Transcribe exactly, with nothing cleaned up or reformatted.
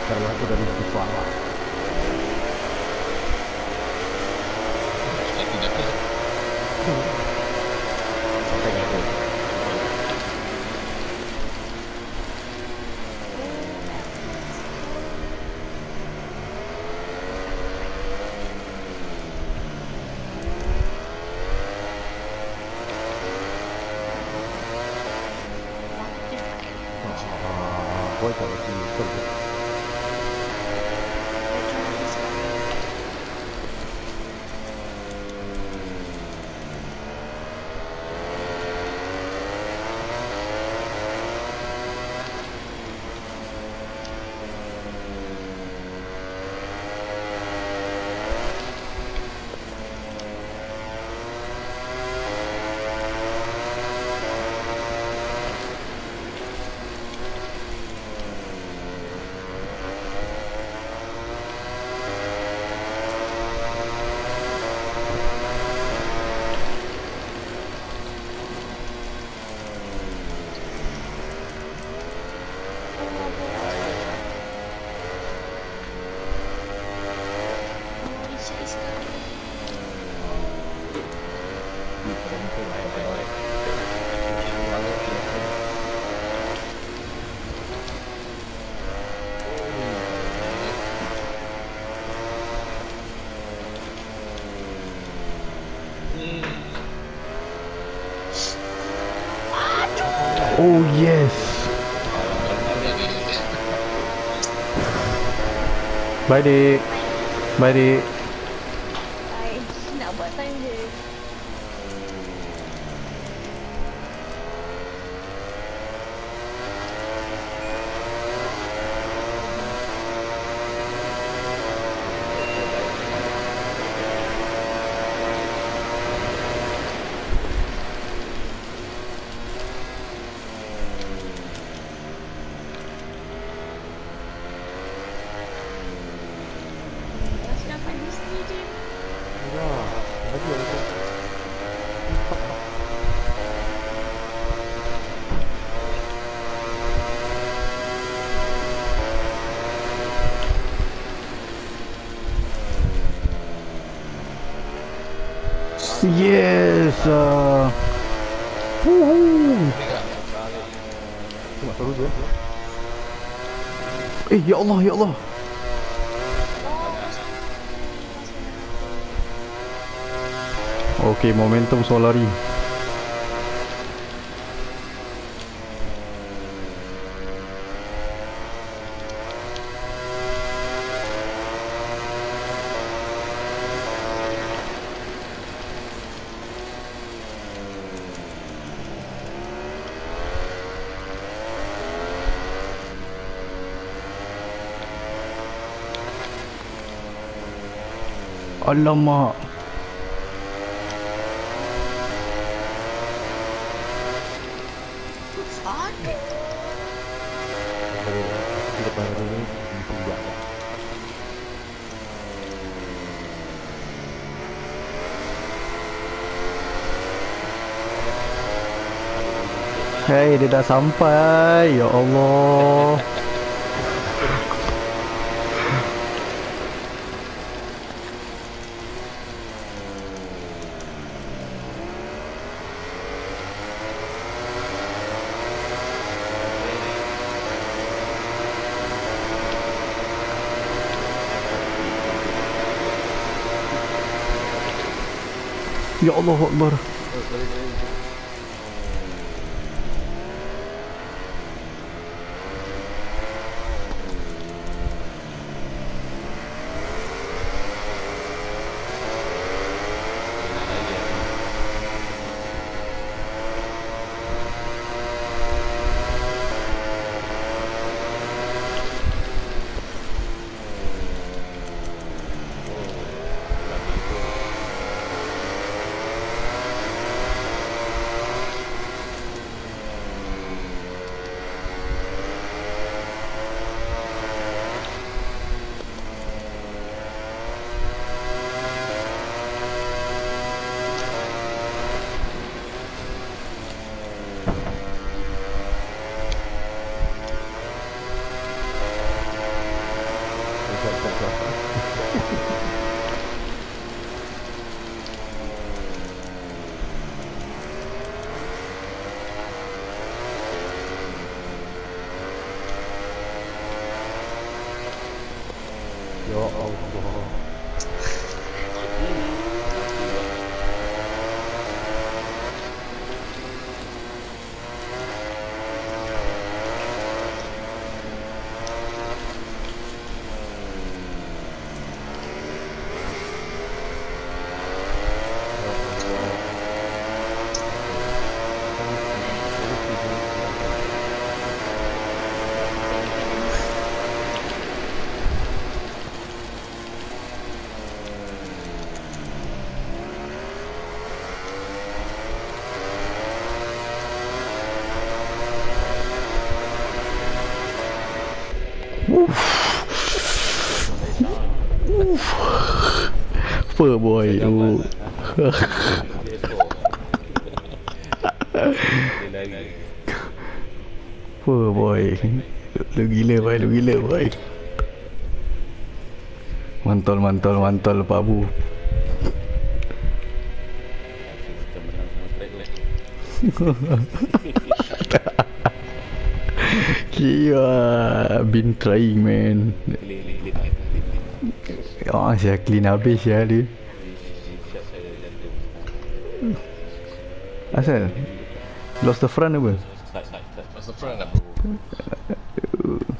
Kalau aku dari besar lah. Tidak ke. Sampai gitu. Kau tak lagi kerja. Oh yes. Bye dik. Bye dik. Bye. Nak buat time je. Rasa dapat Disney je. Ya, lagi aku. Yes. Uh. Woohoo. Cuma seru je. Eh, ya Allah, ya Allah. Okey, momentum Solari. Alamak. Hei, dia dah sampai. Ya Allah. Ya Allah Akbar. Ya Allah. Fur boy. Oh. Fur boy. Lu gila boy, lu gila boy. Mantol mantol mantol Pak Bu. Kira been trying man. Oh, saya clean habis ya dia. Asal lost the front apa? Lost the front lah bro.